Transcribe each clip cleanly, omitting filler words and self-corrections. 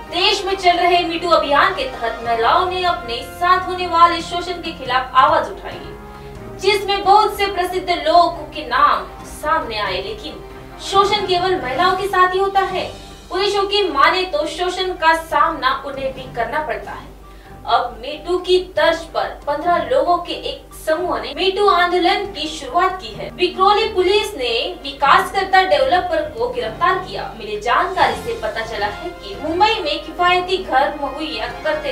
देश में चल रहे मीटू अभियान के तहत महिलाओं ने अपने साथ होने वाले शोषण के खिलाफ आवाज उठाई है, जिसमें बहुत से प्रसिद्ध लोगों के नाम सामने आए। लेकिन शोषण केवल महिलाओं के साथ ही होता है। पुलिसों की माने तो शोषण का सामना उन्हें भी करना पड़ता है। अब मीटू की तर्ज पर 15 लोगों के एक समूह ने मीटू आंदोलन की शुरुआत की है। विक्रोली पुलिस ने विकासकर्ता डेवलपर को गिरफ्तार किया। मिली जानकारी से पता चला है कि मुंबई में किफायती घर मुहैया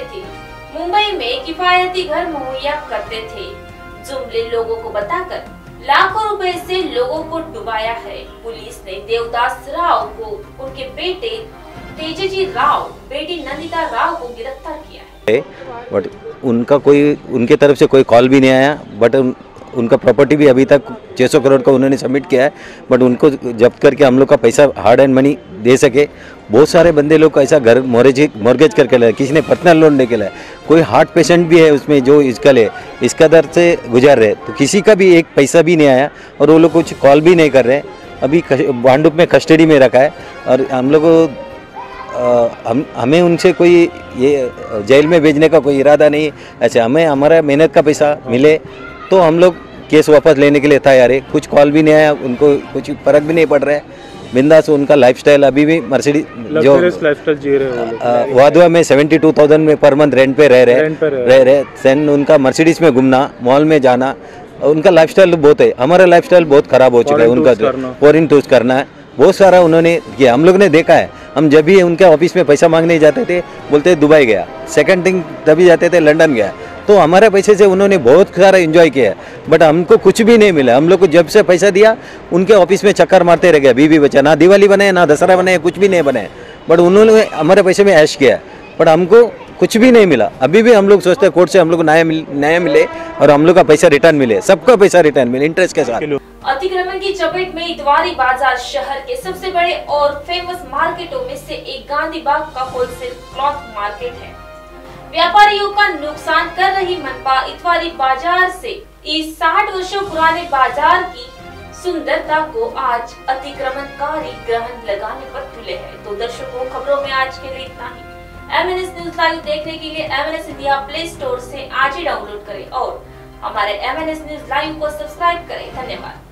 करते थे। जुमले लोगों को बताकर लाखों रुपए से लोगों को डुबाया है। पुलिस ने देवदास राव को, उनके बेटे तेजजी राव, बेटी नंदिता राव को गिरफ्तार किया है। बट उनके तरफ से कोई कॉल भी नहीं आया। बट उनका प्रॉपर्टी भी अभी तक 600 करोड़ का उन्होंने सबमिट किया है। बट उनको जब्त करके हम लोग का पैसा हार्ड एंड मनी दे सके। बहुत सारे बंदे लोग ऐसा घर मॉर्गेज करके लाए, किसी ने पर्सनल लोन लेके लाया। कोई हार्ट पेशेंट भी है उसमें जो इसका दर्द से गुजर रहे, तो किसी का भी एक पैसा भी नहीं आया और वो लोग कुछ कॉल भी नहीं कर रहे। अभी भांडुप में कस्टडी में रखा है और हम लोग हमें उनसे कोई ये जेल में भेजने का कोई इरादा नहीं। अच्छा, हमें हमारा मेहनत का पैसा मिले तो हम लोग केस वापस लेने के लिए तैयार है। कुछ कॉल भी नहीं आया, उनको कुछ फर्क भी नहीं पड़ रहा है। बिंदास उनका लाइफस्टाइल अभी भी मर्सिडीज जो लाइफस्टाइल जी रहे हैं वाधवा में 72,000 में पर मंथ रेंट पे रह रहे। सेन उनका मर्सिडीज में घूमना, मॉल में जाना, उनका लाइफस्टाइल बहुत है। हमारा लाइफस्टाइल बहुत खराब हो चुका है। उनका फॉरेन टूर्स करना है, बहुत सारा उन्होंने किया। हम लोग ने देखा है। हम जब भी उनके ऑफिस में पैसा मांगने जाते थे, बोलते दुबई गया। सेकंड थिंग तभी जाते थे लंदन गया। तो हमारे पैसे से उन्होंने बहुत सारा एंजॉय किया है। बट हमको कुछ भी नहीं मिला। हम लोग को जब से पैसा दिया उनके ऑफिस में चक्कर मारते रह गए। बीवी बच्चा, ना दिवाली बनाए ना दशहरा बनाए, कुछ भी नहीं बनाए। बट उन्होंने हमारे पैसे में ऐश किया, बट हमको कुछ भी नहीं मिला। अभी भी हम लोग सोचते हैं कोर्ट से हम लोग न्याय मिले और हम लोग का पैसा रिटर्न मिले, सबका पैसा रिटर्न मिले इंटरेस्ट के साथ। अतिक्रमण की चपेट में इतवारी बाजार शहर के सबसे बड़े और फेमस मार्केटों में से एक गांधी बाग का होलसेल क्लॉथ मार्केट है। व्यापारियों का नुकसान कर रही मनपा इतवारी बाजार से इस 60 वर्षों पुराने बाजार की सुंदरता को आज अतिक्रमणकारी ग्रहण लगाने पर तुले है। तो दर्शकों, खबरों में आज के लिए इतना ही। MNS न्यूज लाइव देखने के लिए MNS इंडिया प्ले स्टोर से आज ही डाउनलोड करें और हमारे MNS न्यूज लाइव को सब्सक्राइब करें। धन्यवाद।